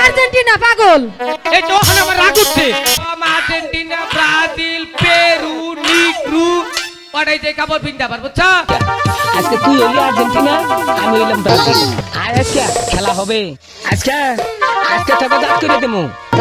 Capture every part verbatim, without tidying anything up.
Argentina পাগল এই তো ওখানে আমার রাগ উঠছে আর্জেন্টিনা ব্রাজিল পেরু নিগ্রু ওটাই যে কাপড় পিনতে পারবো বুঝছো আজকে তুই হলি আর্জেন্টিনা আমি হইলাম ব্রাজিল আর আজকে খেলা হবে আজকে আজকে তোকে দাঁত করে দেবো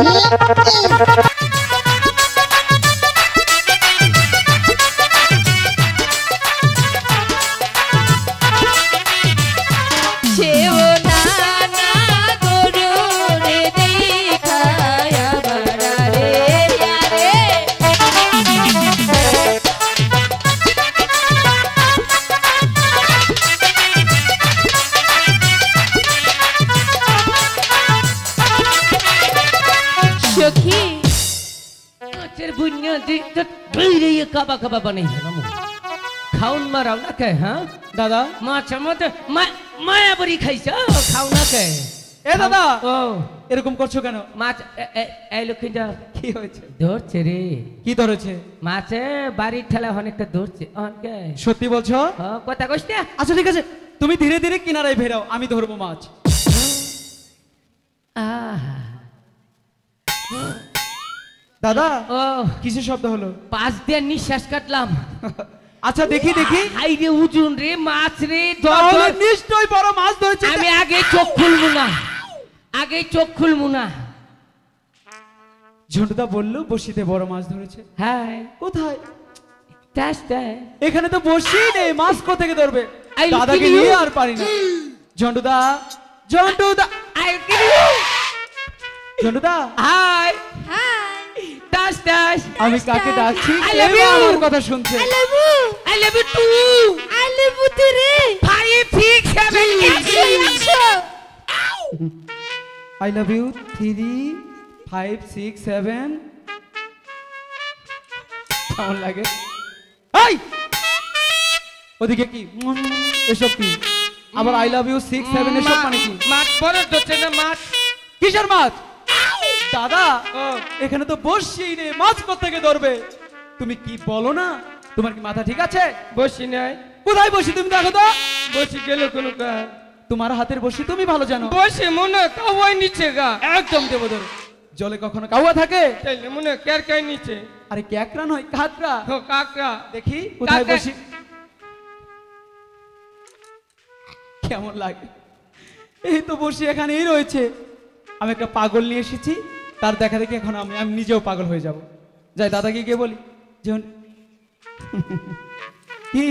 কাবা কাবা বানাই খাউন মারাও না কে হ্যাঁ দাদা মাছের মধ্যে মায়া বড়ি খাইছ খাও না কে এ দাদা ও এরকম করছো কেন মাছ এই লক্ষ্মীটা কি হয়েছে ধরছে রে কি ধরেছে মাছে বাড়ির ঠেলা অনেকটা ধরছে অনেকে সত্যি বলছো কথা কইস না আচ্ছা ঠিক আছে তুমি ধীরে ধীরে কিনারায় ফেরাও আমি ধরবো মাছ আহা দাদা ও কিসের শব্দ হলো পাঁচ দিয়ে নিঃশ্বাস কাটলাম আচ্ছা দেখি দেখি হাই রে উজুন রে মাছ রে তাহলে নিশ্চয়ই বড় মাছ ধরেছে আমি আগে চোখ খুলবো না আগে চোখ খুলবো না ঝন্টুদা বললো বসিতে বড় মাছ ধরেছে হ্যাঁ কোথায় এখানে তো বসি নেই মাছ কোথা থেকে ধরবে দাদাকে নিয়ে আর পারি না ঝন্টুদা ঝন্টুদা ঝন্টুদা হাই দাস দাস আমি কাকে ডাকছি কেউ আমার কথা শুনছে I love you I love you too I love you too রে five six seven I love you three five six seven কেমন লাগে এই ওদিকে কি এসব কি আবার I love you six seven এসব মানে কি মাছ বড় ধরছে না মাছ কিসের মাছ দাদা এখানে তো বসি রে মাছ কোথা থেকে ধরবে তুমি কি বলো না তোমার কি মাথা ঠিক আছে বসি নাই কোথায় বসি তুমি দেখো তো বসি গেল কোন তোমার হাতের বসি তুমি ভালো জানো বসি মনে কাওয়াই নিচে গা একদম দেবো ধরো জলে কখনো কাওয়া থাকে তাইলে মনে কের কাই নিচে আরে ক্যাকড়া নয় কাকড়া ও কাকড়া দেখি কোথায় বসি কেমন লাগে এই তো বসি এখানেই রয়েছে আমি একটা পাগল নিয়ে এসেছি তার দেখা দেখি এখন আমি আমি নিজেও পাগল হয়ে যাব যাই দাদাকে গিয়ে বলি যেমন কি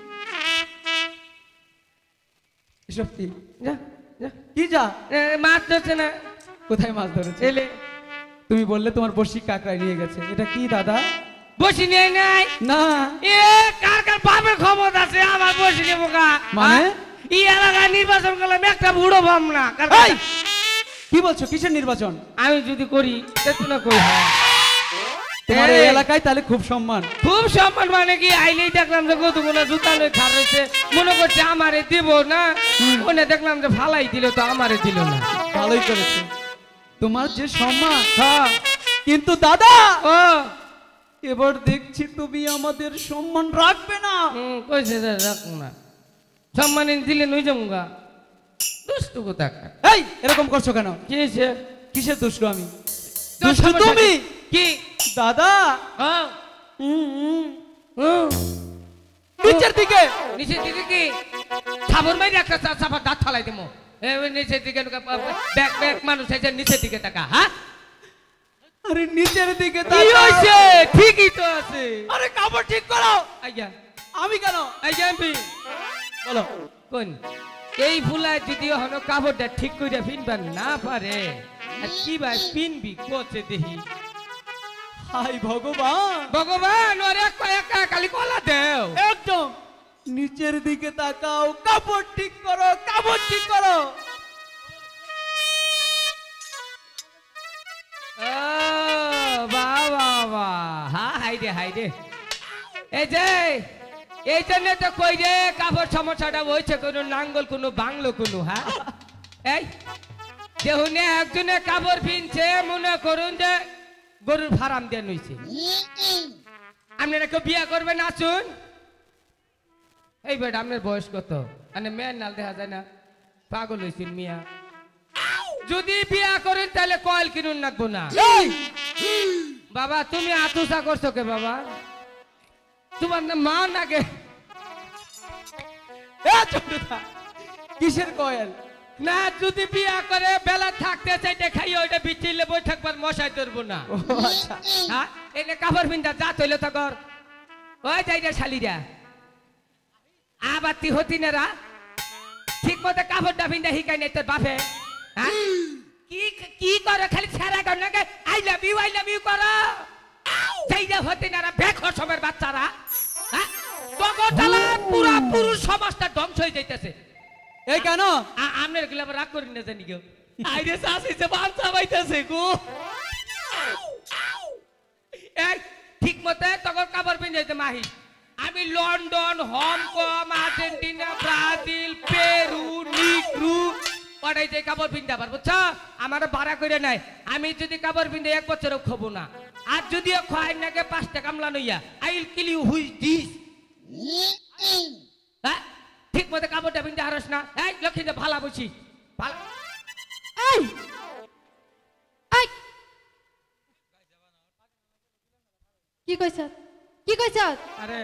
এসব কি যা যা কি যা মাছ ধরছে না কোথায় মাছ ধরেছে এলে তুমি বললে তোমার বসি কাকড়ায় নিয়ে গেছে এটা কি দাদা বসি নিয়ে নাই না এ কার কার বাপের ক্ষমতা আছে আমার বসি নেব কা মানে এই এলাকায় নির্বাচন করলাম একটা বুড়ো ভাম না কি বলছো কিসের নির্বাচন আমি যদি করি তো না কই হয় তোমার এই এলাকায় তাহলে খুব সম্মান খুব সম্মান মানে কি আইলেই দেখলাম যে গতগুলো জুতা লই খার রয়েছে মনে করছে আমারে দিব না ওনে দেখলাম যে ফালাই দিল তো আমারে দিল না ভালোই করেছে তোমার যে সম্মান হ্যাঁ কিন্তু দাদা ও এবার দেখছি তুমি আমাদের সম্মান রাখবে না হুম কইছে যে রাখো না সম্মান দিলে নই যামগা দুষ্টু কথা এই এরকম করছো কেন কি হইছে কিসের দুষ্টু আমি দুষ্টু তুমি কি দাদা হ্যাঁ হুম হুম নিচের দিকে নিচের দিকে কি খাবার মাইরে একটা চাপা দাঁত ফালাই দেবো নিচের দিকে ব্যাক ব্যাক মানুষ আছে নিচের দিকে টাকা হ্যাঁ আরে নিচের দিকে কি হইছে ঠিকই তো আছে আরে কাপড় ঠিক করো আইয়া আমি কেন এই এমপি বলো কোন এই ফুলায় যদি হনো কাপড়টা ঠিক করে পিনবার না পারে কি ভাই পিনবি কোচে দেহি হাই ভগবান ভগবান ওরে কয়েকা খালি কলা দেও একদম নিচের দিকে তাকাও কাপড় ঠিক করো কাপড় ঠিক করো ও বাহ বাহ বাহ হা হাই রে হাই রে এই যে এই জন্য তো কই রে কাপড় সমস্যাটা হয়েছে কোনো নাঙ্গল কোনো বাংলো কোনো হ্যাঁ এই দেহুনে একজনে কাপড় পিনছে মনে করুন যে গরুর ফার্ম দিয়ে নইছে আপনারা কেউ বিয়া করবেন আসুন এই বেটা আপনার বয়স কত মানে মেয়ের নাল দেখা যায় না পাগল হয়েছেন মিয়া যদি বিয়া করেন তাহলে তাহলে কয়েল কিনুন রাখবো না বাবা তুমি আতুসা করছো কে বাবা তোমার না মা নাকে এ ছোটদা কিসের কয়েল না যদি বিয়া করে বেলা থাকতে চাই দেখাই ওইটা বিচিলে বই থাকবার মশাই ধরবো না ও আচ্ছা হ্যাঁ এনে কাপড় পিন্দা যা তৈল তো কর ওই যাইরা শালিরা আবার তুই হতি না রা ঠিক মতো কাপড়টা পিন্দা হিকাই নাই তোর বাপে হ্যাঁ কি কি করে খালি ছেড়া কর না I love you I love you করো যাইরা হতি না রা বেখর সবের বাচ্চারা হ্যাঁ জগৎটালা পুরা পুরুষ সমাজটা ধ্বংস হয়ে যাইতেছে এই কেন আমনের গুলা রাগ করি না জানি কেউ আইরে শাসি যে বাচ্চা বাইতেছে গো এই ঠিক মতো তখন কাপড় পিন যাইতে মাহি আমি London Hong Kong Argentina Brazil Peru নিক্রু ওটাই যে কাপড় পিনতে পারবো বুঝছো আমার ভাড়া করে নাই আমি যদি কাপড় পিনতে এক বছরও খাবো না আর যদিও খাই নাকি পাঁচটা কামলা নইয়া I will kill you who's this হ্যাঁ ঠিক মতো কাপড়টা পিনতে হারস না এই লক্ষ্মীতে ভালা বসি ভালো এই এই কি কইছ কি কইছ আরে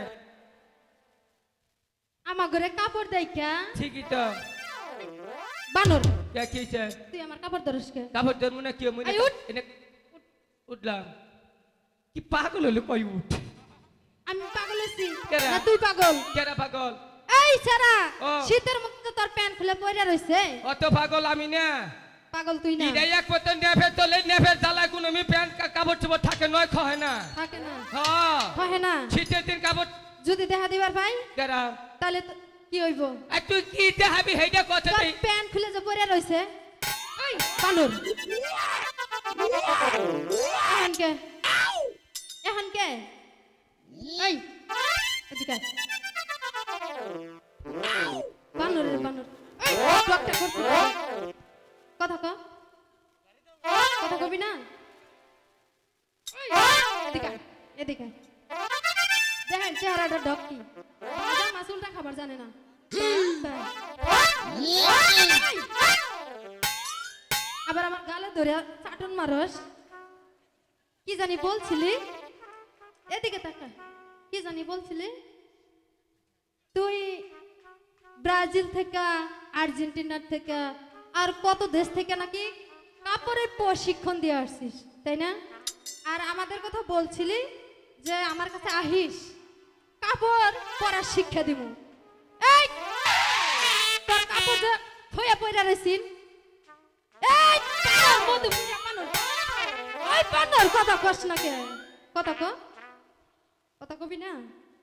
আমার ঘরে কাপড় দেইকা ঠিকই তো বানর কে কিছে তুই আমার কাপড় ধরস কে কাপড় ধরবো না কি মনে এই উঠ। এনে উঠলাম কি পাগল হলো কই উঠ আমি পাগল হইছি কেরা? না তুই পাগল কেরা পাগল এই সারা ও। শীতের মধ্যে তোর প্যান্ট খুলে পড়ে রইছে অত পাগল আমি না পাগল তুই না ইডাই এক পতন নেফে তোলে নেফের জ্বালায় কোনো মি প্যান্ট কা- কাপড় চোপড় থাকে নয় খহে না থাকে না হ্যাঁ হয় না শীতের দিন কাপড় যদি দেখা দিবার ভাই কেরা তাহলে তো কি হইব আর তুই কি দেখাবি হেইটা কথা তোর তুই প্যান্ট খুলে যে পড়ে রইছে এই বানর এখন কে এখন কে এই এদিকে আয়। বানর রে বানর এই টকটা করছিস কথা ক কথা কবি না এই, এদিকে আয়, এদিকে আয়। দেখেন চেহারাটা ডক কি বাজার মাসুলটা খাবার জানে না আবার আমার গালে ধরে চাটন মারস কি জানি বলছিলি এদিকে তাকা কি জানি বলছিলি তুই ব্রাজিল থেকে আর্জেন্টিনার থেকে আর কত দেশ থেকে নাকি কাপড়ের প্রশিক্ষণ দিয়ে আসছিস তাই না আর আমাদের কথা বলছিলি যে আমার কাছে আহিস কাপড় পরার শিক্ষা দিব এই তোর কাপড় যে থইয়া পয়রা রইছিস এই কার মধু পুরা মানুষ ওই বানর কথা কস না কে কথা ক কথা কবি না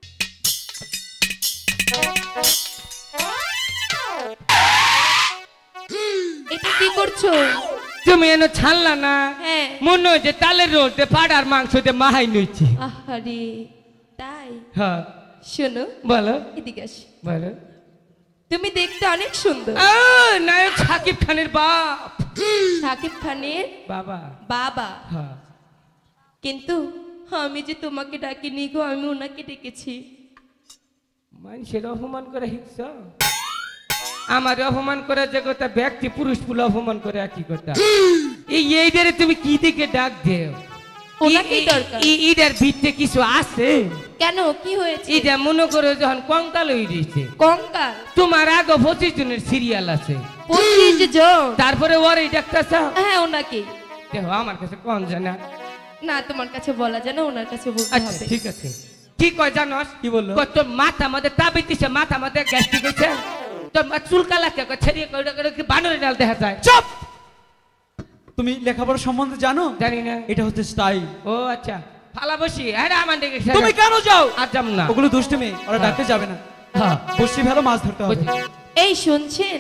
এটা কি করছো? তুমি এনে ছাড়লা না হ্যাঁ। মনে হয় যে তালের রোদে পাড়ার মাংস দিয়ে মাহাই নইছি আহারে তাই হ্যাঁ শোনো বলো এদিকে আসো বলো তুমি দেখতে অনেক সুন্দর ও, নায়ক সাকিব খানের বাপ শাকিব খানের বাবা বাবা হ্যাঁ কিন্তু আমি যে তোমাকে ডাকিনি গো আমি ওনাকে ডেকেছি মানুষের অপমান করে হিংস আমার অপমান করে যে কথা ব্যক্তি পুরুষ পুলে অপমান করে একই কথা এই এইটারে তুমি কি দিকে ডাক দেও ওনাকেই দরকার। ইটার ভিতরে কিছু আছে কেন কি হয়েছে এটা মনে করো যখন কঙ্কাল হয়ে দিয়েছে কঙ্কাল তোমার আগে পঁচিশ জনের সিরিয়াল আছে পঁচিশ জন তারপরে ওর এই ডাক্তার হ্যাঁ ওনাকে দেখো আমার কাছে কম জানা না তোমার কাছে বলা যায় না ওনার কাছে বলতে আচ্ছা হবে ঠিক আছে কি কয় জানোস কি বললো? কয় তোর মাথা মধ্যে তাবিতিছে মাথা মধ্যে গ্যাস্ট্রিক হয়েছে তোর মা চুলকালা কে কয় ছেড়িয়ে কয় ওটা কি বানরের ডাল দেখা যায় চুপ তুমি লেখাপড়া সম্বন্ধে জানো জানি না এটা হচ্ছে স্টাইল ও আচ্ছা ফালা বসি আরে আমার দিকে তুমি কেন যাও আর যাম না ওগুলো দুষ্টুমি ওরা ডাকতে যাবে না হ্যাঁ বসি ভালো মাছ ধরতে হবে বুঝি। এই শুনছেন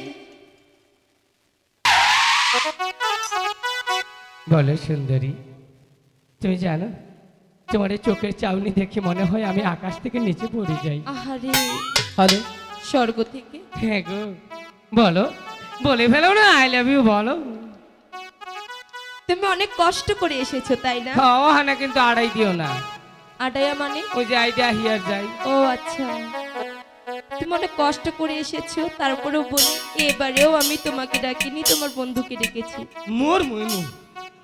বলো সুন্দরী তুমি জানো তোমার এই চোখের চাউনি দেখে মনে হয় আমি আকাশ থেকে নিচে পড়ে যাই আহারে হ্যালো স্বর্গ থেকে হ্যাঁ গো বলো বলে ফেলো না আই লাভ ইউ বলো তুমি অনেক কষ্ট করে এসেছো তাই না হ্যাঁ ওখানে কিন্তু আড়াই দিও না আটাইয়া মানে ওই যে আইডিয়া হিয়ার যাই ও আচ্ছা তুমি অনেক কষ্ট করে এসেছো তারপরেও বলি এবারেও আমি তোমাকে ডাকিনি তোমার বন্ধুকে ডেকেছি মোর মুইনু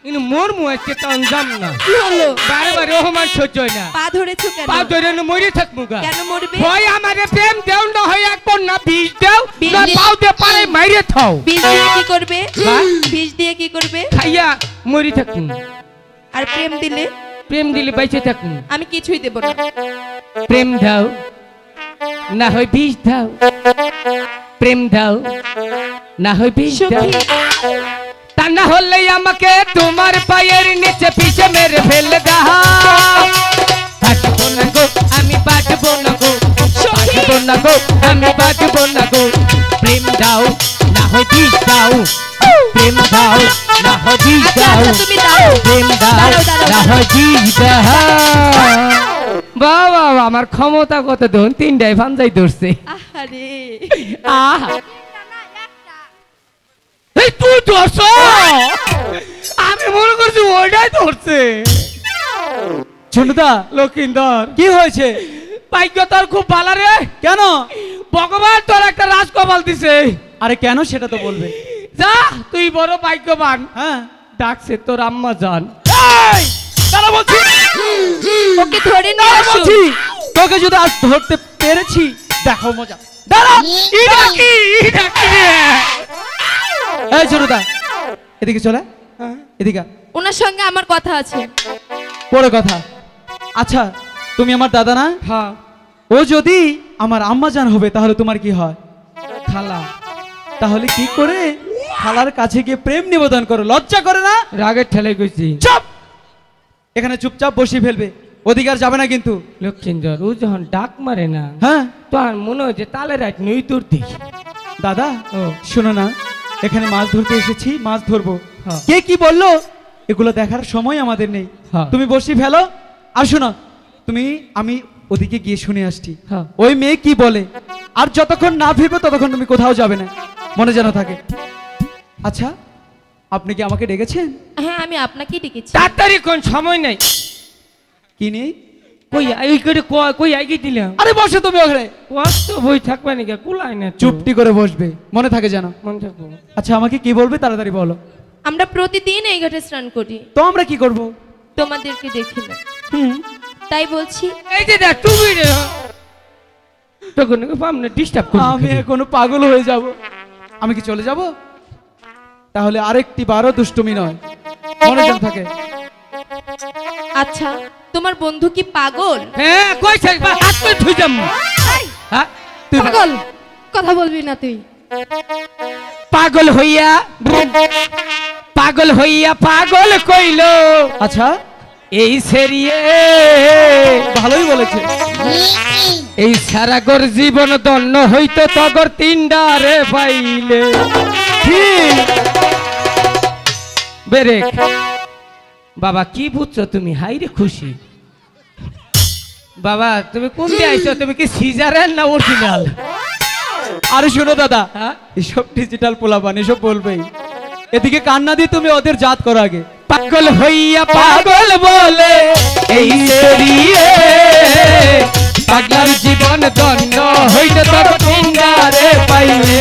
কিন্তু মোর মুখে তো আনজাম না কি হলো বারে বারে অপমান সহ্য হয় না পা ধরেছো কেন পা ধরে না মরে থাকবো গা কেন মরবে হয় আমারে প্রেম দেও না হয় একবার না বিষ দেও বিষ না দিয়ে- পাও দে পারে মাইরে থাও বিষ দিয়ে কি করবে হ্যাঁ? বিষ দিয়ে কি করবে খাইয়া মরে থাকুন আর প্রেম দিলে প্রেম দিলে বাইচে থাকুন আমি কিছুই দেব না প্রেম দাও না হয় বিষ দাও প্রেম দাও না হয় বিষ দাও সখী তা না হলে আমাকে তোমার পায়ের নিচে পিছে মেরে ফেলে দাও বাঁচবো না গো আমি বাঁচবো না গো বাঁচবো না গো আমি বাঁচবো না গো প্রেম দাও না হয় বিষ দাও প্রেম দাও না হয় বিষ আচ্ছা, দাও আচ্ছা, তুমি দাও। প্রেম দাও দাঁড়াও, দাঁড়াও, না হয় বিষ দাও বাবা আমার ক্ষমতা কত ধন তিনটায় ফান্দাই ধরছে আহারে আহ এই তুই ধরছ আমি মনে করছি ওইটাই ধরছে ঝন্টুদা লক্ষিন্দর কি হয়েছে ভাগ্য তোর খুব ভালো রে কেন ভগবান তোর একটা রাজকপাল দিছে আরে কেন সেটা তো বলবে যা তুই বড় ভাগ্যবান হ্যাঁ ডাকছে তোর আম্মা জান দাঁড়া বলছি ওকে ধরে নিয়ে দাঁড়া আসো বলছি তোকে যদি আজ ধরতে পেরেছি দেখো মজা দাঁড়া ইডা কি ইডা কি রে? এই ঝন্টুদা এদিকে চলে এদিকে আয়। ওনার সঙ্গে আমার কথা আছে পরে কথা আচ্ছা তুমি আমার দাদা না হ্যাঁ ও যদি আমার আম্মাজান হবে তাহলে তোমার কি হয় খালা তাহলে কি করে খালার কাছে গিয়ে প্রেম নিবেদন করো লজ্জা করে না রাগের ঠেলাই গেছি চুপ এখানে চুপচাপ বসিয়ে ফেলবে অধিকার যাবে না কিন্তু লক্ষিন্দর ও যখন ডাক মারে না হ্যাঁ তো আর মনে হচ্ছে তালে রাত নই তোর দিক দাদা ও শোনো না এখানে মাছ ধরতে এসেছি মাছ ধরবো হ্যাঁ। কে কি বললো এগুলো দেখার সময় আমাদের নেই হ্যাঁ। তুমি বসি ফেলো আর শোনো তুমি আমি ওদিকে গিয়ে শুনে আসছি হ্যাঁ। ওই মেয়ে কি বলে আর যতক্ষণ না ফিরবে ততক্ষণ তুমি কোথাও যাবে না মনে যেন থাকে আচ্ছা আপনি কি আমাকে ডেকেছেন হ্যাঁ আমি আপনাকেই ডেকেছি তাড়াতাড়ি কোন সময় নাই কি নেই কই এই করে কই কই আইগে দিলাম আরে বসে তুমি ওখানে কষ্ট বই থাকবে নাকি কুলাই না তো। চুপটি করে বসবে মনে থাকে জানো মন থাকবো আচ্ছা আমাকে কি বলবে তাড়াতাড়ি বলো আমরা প্রতিদিন এই ঘাটে স্নান করি তো আমরা কি করব তোমাদেরকে দেখি না হুম তাই বলছি এই যে দেখ তুমি রে তখন পামনে ডিস্টার্ব করবি আমি এখনো পাগল হয়ে যাব আমি কি চলে যাব তাহলে আরেকটি বারও দুষ্টুমি নয় মনে যেন থাকে আচ্ছা তোমার বন্ধু কি পাগল হ্যাঁ কই শেষ বা হাত করে ধুই যাম হ্যাঁ তুই পাগল কথা বলবি না তুই পাগল হইয়া পাগল হইয়া পাগল কইলো আচ্ছা এই সেরিয়ে ভালোই বলেছে এই সারাগর জীবন দন্ন হইতো তগর তিনডারে পাইলে ঠিক বেরেক বাবা কি বুঝছো তুমি হাইরে খুশি বাবা তুমি কোন দিয়ে আইছো তুমি কি সিজারের না অরিজিনাল আরে শোনো দাদা হ্যাঁ এসব ডিজিটাল পোলাপান এসব বলবেই এদিকে কান্না দিয়ে তুমি ওদের জাত করো আগে পাগল হইয়া পাগল বলে এই সেরিয়ে পাগলার জীবন দন্ন হইতো তগর তিনডারে পাইলে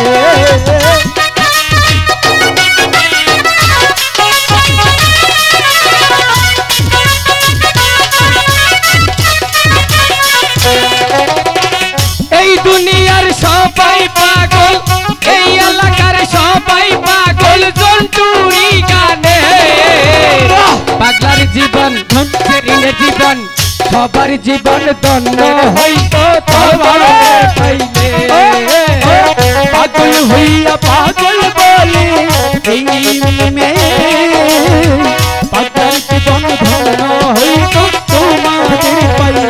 এই দুনিয়ার সবাই পাগল এই এলাকার সবাই পাগল জন্তুরি গানে পাগলার জীবন সেরিনে জীবন সবার জীবন দন্ন হইতো তোমার পাইলে পাগল হইয়া পাগল বলে এই মেয়ে পাগল জীবন ধন্য হইতো তোমাদের পাইলে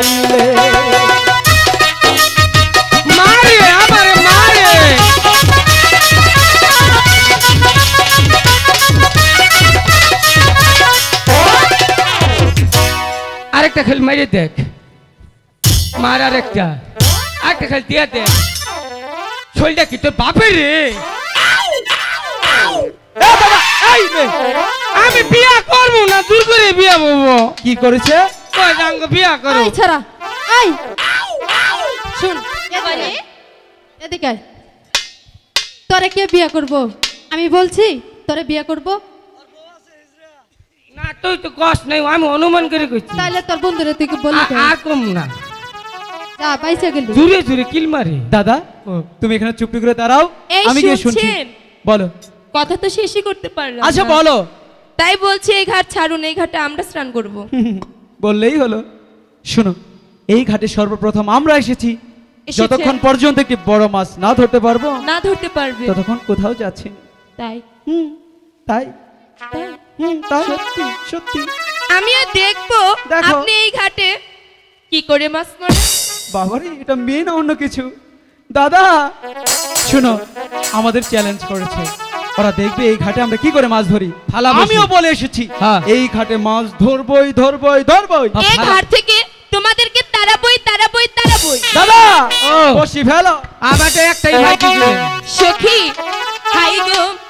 মারে আমার মারে আরেকটা খেল মাইরে দেখ মার আরেকটা আরেকটা খেল দিয়ে দেখ শরীরটা কি তোর বাপের রে এ বাবা, এই মেয়ে, আমি বিয়া করবো না দূর করে বিয়া বলবো কি করেছে কয় জাঙ্গ বিয়া করো এই ছাড়া এই শুন এদিকে এদিকে আয়। তোরে কে বিয়ে করব আমি বলছি তোরে বিয়ে করব না তুই তো কষ্ট নাই আমি অনুমান করে কইছি তাহলে তোর বন্ধুরে তুই কি বলি আ- আর কম না যা পাইছে গেলি জুড়ে জুড়ে কিল মারে দাদা ও। তুমি এখানে চুপটি করে দাঁড়াও এই আমি গিয়ে শুনছি শুনছেন? বলো কথা তো শেষই করতে পারলাম আচ্ছা না। বলো তাই বলছি এই ঘাট ছাড়ুন, এই ঘাটে আমরা স্নান করব। বললেই হলো শোনো এই ঘাটে সর্বপ্রথম আমরা এসেছি এসেছে। যতক্ষণ পর্যন্ত একটি বড় মাছ না ধরতে পারবো না ধরতে পারবে ততক্ষণ কোথাও যাচ্ছি না। তাই হুম তাই তাই হুম তাই সত্যি? সত্যি আমিও দেখবো দেখো। আপনি এই ঘাটে কি করে মাছ মারেন। বাবারে এটা মেয়ে না অন্য কিছু দাদা শোনো আমাদের চ্যালেঞ্জ করেছে ওরা দেখবে এই ঘাটে আমরা কি করে মাছ ধরি ফালা বসি। আমিও বলে এসেছি হ্যাঁ। এই ঘাটে মাছ ধরবই ধরবই ধরবই হ্যাঁ। এই ঘাট থেকে তোমাদেরকে তাড়াবই তাড়াবই তাড়াবই। দাদা ও। বসি ফেলো আমাকে একটাই ভাই কি দিলেন সখী হাই গো